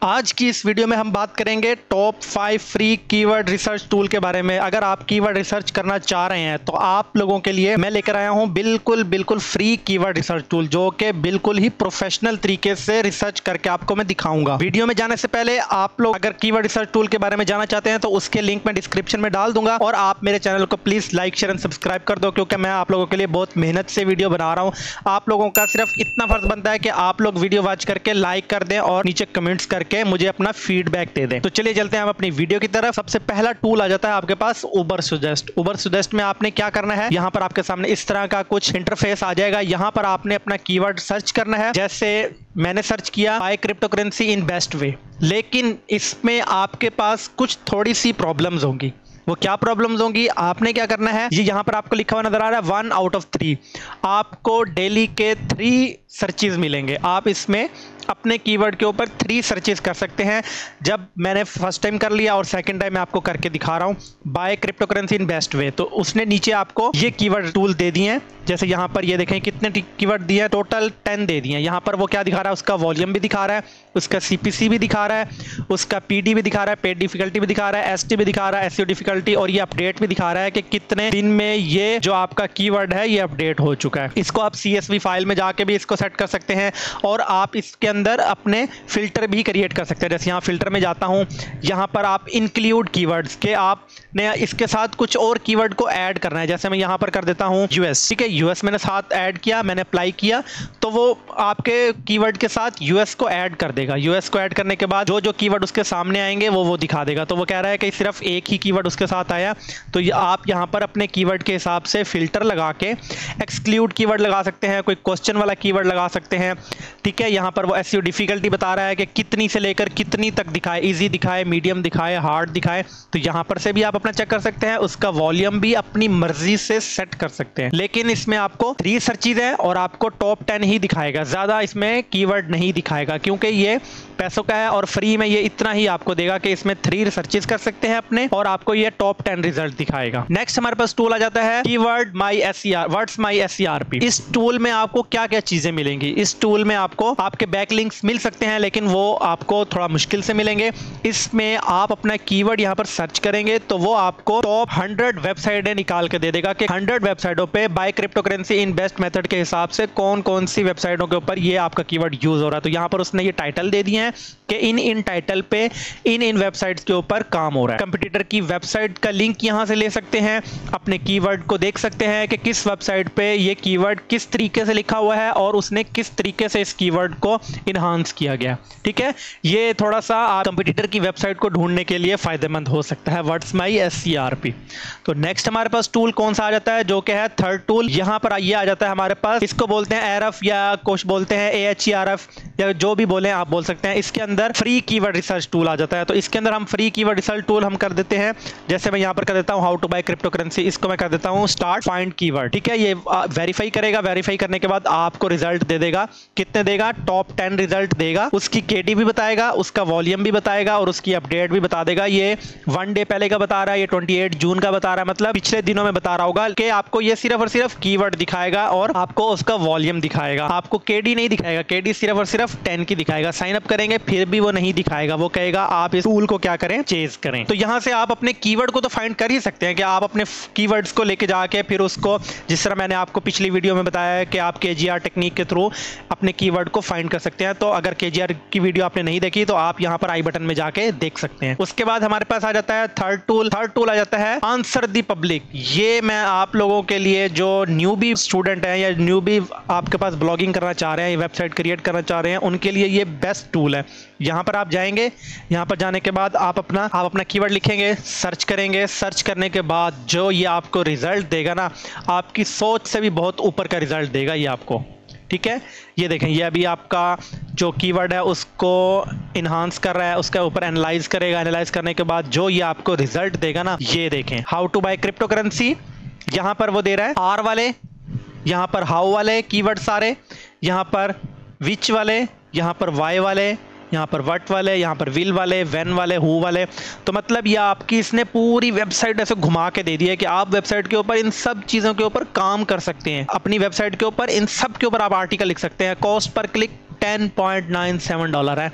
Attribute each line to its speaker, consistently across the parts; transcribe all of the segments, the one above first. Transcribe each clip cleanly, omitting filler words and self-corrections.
Speaker 1: आज की इस वीडियो में हम बात करेंगे top 5 free keyword research tool के बारे में। अगर आप कीवर्ड रिसर्च करना चाह रहे हैं तो आप लोगों के लिए मैं लेकर आया हूं बिल्कुल फ्री कीवर्ड रिसर्च टूल, जो कि बिल्कुल ही प्रोफेशनल तरीके से रिसर्च करके आपको मैं दिखाऊंगा। वीडियो में जाने से पहले आप लोग अगर कीवर्ड रिसर्च टूल के बारे में जानना चाहते हैं तो उसके लिंक मैं डिस्क्रिप्शन में डाल दूंगा, और आप मेरे चैनल को please like share and subscribe कर दो, क्योंकि मैं आप लोगों के लिए बहुत मेहनत से वीडियो बना रहा हूँ। आप लोगों का सिर्फ इतना फर्ज बनता है कि आप लोग वीडियो वॉच करके लाइक कर दें और नीचे कमेंट्स करके मुझे अपना फीडबैक दे दें। तो चलिए चलते हैं हम अपनी वीडियो की तरफ। सबसे पहला टूल आ जाता है आपके पास उबर सजेस्ट। उबर सजेस्ट में आपने क्या करना है, यहां पर आपके सामने इस तरह का कुछ इंटरफेस आ जाएगा। यहां पर आपने अपना कीवर्ड सर्च करना है। जैसे मैंने सर्च किया buy crypto currency in best way, लेकिन इसमें आपके पास कुछ थोड़ी सी प्रॉब्लम्स होंगी। वो क्या प्रॉब्लम्स होंगी, आपने क्या करना है, ये यहां पर आपको लिखा हुआ नजर आ रहा है 1 आउट ऑफ 3। आपको डेली के 3 सर्चेज मिलेंगे। आप इसमें अपने कीवर्ड के ऊपर 3 सर्चेज कर सकते हैं। जब मैंने फर्स्ट टाइम कर लिया और सेकंड टाइम मैं आपको करके दिखा रहा हूं buy crypto currency in best way, तो उसने नीचे आपको ये कीवर्ड टूल दे दिए हैं। जैसे यहां पर ये देखें कितने कीवर्ड दिए हैं, टोटल 10 दे दिए हैं। यहां पर वो क्या दिखा रहा है, उसका वॉल्यूम भी दिखा रहा है, उसका सीपीसी भी दिखा रहा है, उसका पीडी भी दिखा रहा है, पेड डिफिकल्टी भी दिखा रहा है, एसटी भी दिखा रहा है, एसईओ डिफिकल्टी, और ये अपडेट भी दिखा रहा है कि कितने दिन में ये जो आपका कीवर्ड है ये अपडेट हो चुका है। इसको आप CSV फाइल में जाके भी इसको सेट कर सकते हैं, और आप इसके अंदर अपने फिल्टर भी क्रिएट कर सकते हैं। जैसे यहाँ फिल्टर में जाता हूँ, यहाँ पर आप इंक्लूड कीवर्ड्स के आपने इसके साथ कुछ और कीवर्ड को ऐड करना है। जैसे मैं यहाँ पर कर देता हूँ यूएस, ठीक है, यूएस मैंने साथ ऐड किया, मैंने अप्लाई किया, तो वो आपके कीवर्ड के साथ यूएस को ऐड कर देगा। यूएस को ऐड करने के बाद जो जो कीवर्ड उसके सामने आएंगे वो दिखा देगा। तो वो कह रहा है कि सिर्फ एक ही कीवर्ड उसके साथ आया, तो आप यहाँ पर अपने कीवर्ड के हिसाब से फिल्टर लगा के एक्सक्लूड कीवर्ड लगा सकते हैं, कोई क्वेश्चन वाला कीवर्ड लगा सकते हैं, ठीक है। यहाँ पर वो एसईओ डिफिकल्टी बता रहा है कि कितनी से लेकर कितनी तक दिखाए, इजी दिखाए, मीडियम दिखाए, हार्ड दिखाए, तो यहाँ पर से भी आप अपना चेक कर सकते हैं। उसका वॉल्यूम भी अपनी मर्जी से सेट कर सकते हैं। लेकिन इसमें आपको 3 सर्चेज है और आपको टॉप 10 ही दिखाएगा, ज्यादा इसमें कीवर्ड नहीं दिखाएगा, क्योंकि ये पैसों का है और फ्री में ये इतना ही आपको देगा कि इसमें 3 सर्चेज कर सकते हैं अपने, और आपको ये टॉप 10 रिजल्ट दिखाएगा। नेक्स्ट हमारे पास टूल आ जाता है keyword my SER, words my SERP। इस टूल में आपको क्या क्या चीजें मिलेंगी, इस टूल में आपको आपके बैकलिंक्स मिल सकते हैं, लेकिन वो आपको थोड़ा मुश्किल से मिलेंगे। इसमें आप अपना कीवर्ड यहाँ पर सर्च करेंगे तो वो आपको टॉप 100 वेबसाइटें निकाल के दे देगा कि 100 वेबसाइटों पे buy crypto currency in best method के हिसाब से कौन कौन सी वेबसाइटों के ऊपर ये आपका कीवर्ड यूज हो रहा है। तो यहाँ पर उसने ये टाइटल दे दिए हैं कि इन टाइटल पे इन वेबसाइट्स के ऊपर काम हो रहा है। कंपटीटर की वेबसाइट का लिंक यहाँ से ले सकते हैं, अपने कीवर्ड को देख सकते हैं कि किस वेबसाइट पे ये कीवर्ड किस तरीके से लिखा हुआ है और उसने किस तरीके से इस कीवर्ड को इनहांस किया गया, ठीक है। ये थोड़ा सा आप कंपटीटर की वेबसाइट को ढूंढने के लिए फायदेमंद हो सकता है, वर्ड्स माई SERP। तो नेक्स्ट हमारे पास टूल कौन सा आ जाता है, जो कि है थर्ड टूल। यहाँ पर ये आ जाता है हमारे पास, इसको बोलते हैं AHREF या कुछ बोलते हैं AHERF, या जो भी बोले आप बोल सकते हैं। इसके अंदर फ्री कीवर्ड रिसर्च टूल आ जाता है। तो इसके अंदर हम फ्री कीवर्ड रिसर्च टूल हम कर देते हैं। जैसे मैं यहाँ पर कर देता हूँ how to buy crypto currency, इसको मैं कर देता हूँ स्टार्ट फाइंड कीवर्ड, ठीक है। ये वेरीफाई करेगा, वेरीफाई करने के बाद आपको रिजल्ट दे देगा। कितने देगा, टॉप 10 रिजल्ट देगा। उसकी KD भी बताएगा, उसका वॉल्यूम भी बताएगा, और उसकी अपडेट भी बता देगा। ये 1 डे पहले का बता रहा है, ये 28 जून का बता रहा है, मतलब पिछले दिनों में बता रहा होगा कि आपको ये सिर्फ और सिर्फ कीवर्ड दिखाएगा और आपको उसका वॉल्यूम दिखाएगा। आपको KD नहीं दिखाएगा, KD सिर्फ और सिर्फ 10 की दिखाएगा। साइन अप करेंगे फिर भी वो नहीं दिखाएगा, वो कहेगा आप इस टूल को क्या करें, चेज करें। तो यहां से आप अपने कीवर्ड को तो फाइंड कर ही सकते हैं कि आप अपने कीवर्ड्स को लेके जाके फिर उसको, जिस तरह मैंने आपको पिछली वीडियो में बताया है कि आप KGR टेक्निक के थ्रू अपने कीवर्ड को फाइंड कर सकते हैं। तो अगर KGR की वीडियो आपने नहीं देखी तो आप यहां पर आई बटन में जाके देख सकते हैं। उसके बाद हमारे पास आ जाता है थर्ड टूल आ जाता है आंसर द पब्लिक। ये मैं आप लोगों के लिए जो न्यूबी स्टूडेंट हैं या न्यूबी आपके पास ब्लॉगिंग करना चाह रहे हैं, वेबसाइट क्रिएट करना चाह रहे हैं, उनके लिए ये बेस्ट टूल है। यहाँ पर आप जाएंगे, यहाँ पर जाने के बाद आप अपना कीवर्ड लिखेंगे, सर्च करेंगे। सर्च करने के बाद जो ये आपको रिजल्ट देगा ना, आपकी सोच से भी बहुत ऊपर का रिजल्ट देगा ये आपको, ठीक है। ये देखें, ये अभी आपका जो कीवर्ड है उसको इनहांस कर रहा है, उसके ऊपर एनालाइज करेगा। एनालाइज करने के बाद जो ये आपको रिजल्ट देगा ना, ये देखें how to buy crypto currency, यहाँ पर वो दे रहा है R वाले, यहाँ पर हाउ वाले कीवर्ड सारे, यहाँ पर विच वाले, यहाँ पर वाई वाले, यहाँ पर व्हाट वाले, यहाँ पर विल वाले, व्हेन वाले, हु वाले। तो मतलब ये आपकी इसने पूरी वेबसाइट ऐसे घुमा के दे दी है कि आप वेबसाइट के ऊपर इन सब चीज़ों के ऊपर काम कर सकते हैं। अपनी वेबसाइट के ऊपर इन सब के ऊपर आप आर्टिकल लिख सकते हैं। कॉस्ट पर क्लिक $10.97 है।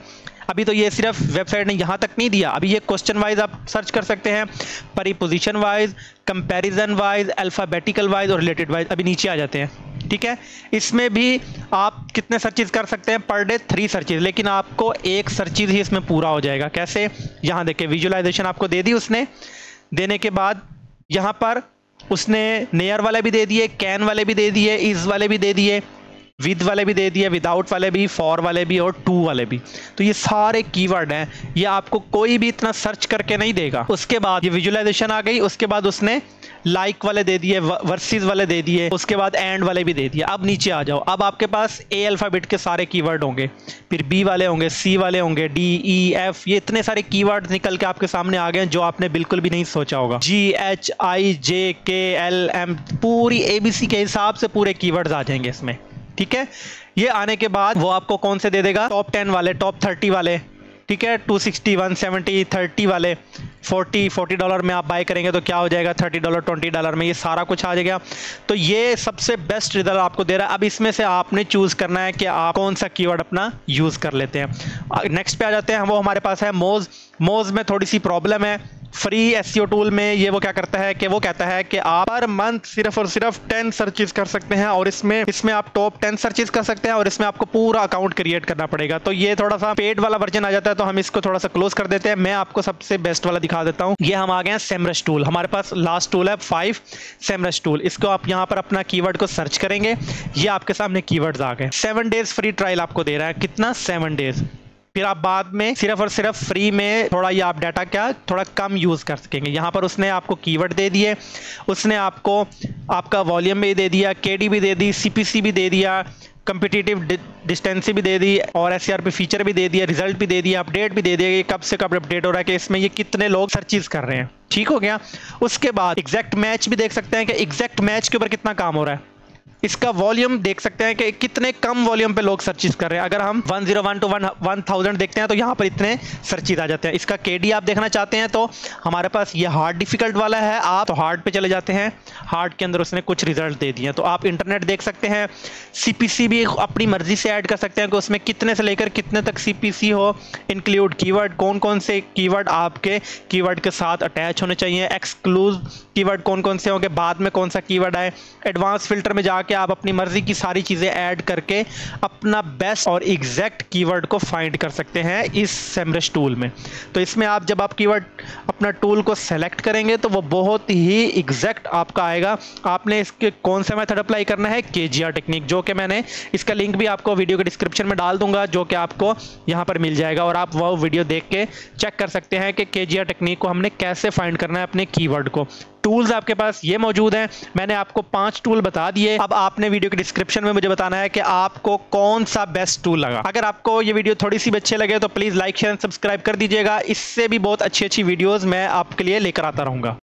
Speaker 1: अभी तो ये सिर्फ वेबसाइट ने यहाँ तक नहीं दिया, अभी ये क्वेश्चन वाइज आप सर्च कर सकते हैं, परिपोजिशन wise, comparison wise, alphabetical wise और रिलेटेड वाइज। अभी नीचे आ जाते हैं, ठीक है। इसमें भी आप कितने सर्चेज कर सकते हैं पर डे? 3 सर्चेज, लेकिन आपको एक सर्चेज ही इसमें पूरा हो जाएगा। कैसे? यहाँ देखिए विजुअलाइजेशन आपको दे दी उसने, देने के बाद यहाँ पर उसने नेयर वाले भी दे दिए, कैन वाले भी दे दिए, इज वाले भी दे दिए, विद वाले भी दे दिए, विदाउट वाले भी, फॉर वाले भी और टू वाले भी। तो ये सारे कीवर्ड हैं, ये आपको कोई भी इतना सर्च करके नहीं देगा। उसके बाद ये विजुअलाइजेशन आ गई, उसके बाद उसने लाइक वाले दे दिए, वर्सेस वाले दे दिए, उसके बाद एंड वाले भी दे दिए। अब नीचे आ जाओ, अब आपके पास ए अल्फ़ाबेट के सारे कीवर्ड होंगे, फिर बी वाले होंगे, सी वाले होंगे, डी ई एफ, ये इतने सारे कीवर्ड निकल के आपके सामने आ गए जो आपने बिल्कुल भी नहीं सोचा होगा। जी एच आई जे के एल एम, पूरी ABC के हिसाब से पूरे कीवर्ड्स आ जाएंगे इसमें, ठीक है। ये आने के बाद वो आपको कौन से दे देगा? टॉप 10 वाले, टॉप 30 वाले, ठीक है, 260, 170, 30 वाले, $40 में आप बाय करेंगे तो क्या हो जाएगा? $30, $20 में ये सारा कुछ आ जाएगा। तो ये सबसे बेस्ट रिजल्ट आपको दे रहा है। अब इसमें से आपने चूज करना है कि आप कौन सा कीवर्ड अपना यूज कर लेते हैं। नेक्स्ट पे आ जाते हैं, वो हमारे पास है मोज। मोज में थोड़ी सी प्रॉब्लम है। फ्री SEO टूल में ये वो क्या करता है कि वो कहता है कि आप पर मंथ सिर्फ और सिर्फ 10 सर्चेज कर सकते हैं, और इसमें आप टॉप 10 सर्चेज कर सकते हैं, और इसमें आपको पूरा अकाउंट क्रिएट करना पड़ेगा। तो ये थोड़ा सा पेड वाला वर्जन आ जाता है, तो हम इसको थोड़ा सा क्लोज कर देते हैं। मैं आपको सबसे बेस्ट वाला दिखा देता हूँ। ये हम आ गए हैं सेमरश टूल, हमारे पास लास्ट टूल है 5 सेमरश टूल। इसको आप यहाँ पर अपना कीवर्ड को सर्च करेंगे, ये आपके सामने कीवर्ड्स आ गए। 7 डेज फ्री ट्रायल आपको दे रहा है। कितना? 7 डेज। फिर आप बाद में सिर्फ और सिर्फ फ्री में थोड़ा ये आप डाटा क्या थोड़ा कम यूज़ कर सकेंगे। यहाँ पर उसने आपको कीवर्ड दे दिए, उसने आपको आपका वॉल्यूम भी दे दिया, KD भी दे दी, CPC भी दे दिया, कंपिटिटिव डिस्टेंसी भी दे दी, और SERP फीचर भी दे दिया, रिजल्ट भी दे दिया, अपडेट भी दे दिया कि कब से कब अपडेट हो रहा है, कि इसमें ये कितने लोग सर्चेज कर रहे हैं। ठीक हो गया। उसके बाद एग्जैक्ट मैच भी देख सकते हैं कि एग्जैक्ट मैच के ऊपर कितना काम हो रहा है। इसका वॉल्यूम देख सकते हैं कि कितने कम वॉल्यूम पे लोग सर्चेस कर रहे हैं। अगर हम 101 to 1000 देखते हैं तो यहाँ पर इतने सर्चेस आ जाते हैं। इसका KD आप देखना चाहते हैं तो हमारे पास ये हार्ड डिफिकल्ट वाला है, आप तो हार्ड पे चले जाते हैं। हार्ड के अंदर उसने कुछ रिजल्ट दे दिए, तो आप इंटरनेट देख सकते हैं। CPC भी अपनी मर्जी से ऐड कर सकते हैं कि उसमें कितने से लेकर कितने तक CPC हो। इंक्लूड कीवर्ड, कौन कौन से कीवर्ड आपके कीवर्ड के साथ अटैच होने चाहिए। एक्सक्लूड कीवर्ड कौन कौन से होंगे, बाद में कौन सा कीवर्ड आए। एडवांस फिल्टर में जाके आप अपनी मर्जी की सारी चीजें ऐड करके अपना बेस्ट और एग्जैक्ट कीवर्ड को फाइंड कर सकते हैं इस सेमरश टूल में। तो इसमें आप जब आप कीवर्ड अपना टूल को सेलेक्ट करेंगे तो वो बहुत ही एग्जैक्ट आपका आएगा। आपने इसके कौन सा मेथड अप्लाई करना है? KGR टेक्निक, जो कि मैंने इसका लिंक भी आपको वीडियो के डिस्क्रिप्शन में डाल दूंगा, जो कि आपको यहाँ पर मिल जाएगा, और आप वो वीडियो देख के चेक कर सकते हैं कि KGR टेक्निक को हमने कैसे फाइंड करना है अपने कीवर्ड को। टूल्स आपके पास ये मौजूद हैं। मैंने आपको 5 टूल बता दिए। अब आपने वीडियो के डिस्क्रिप्शन में मुझे बताना है कि आपको कौन सा बेस्ट टूल लगा। अगर आपको ये वीडियो थोड़ी सी भी अच्छे लगे तो please like share and subscribe कर दीजिएगा। इससे भी बहुत अच्छी अच्छी वीडियोस मैं आपके लिए लेकर आता रहूंगा।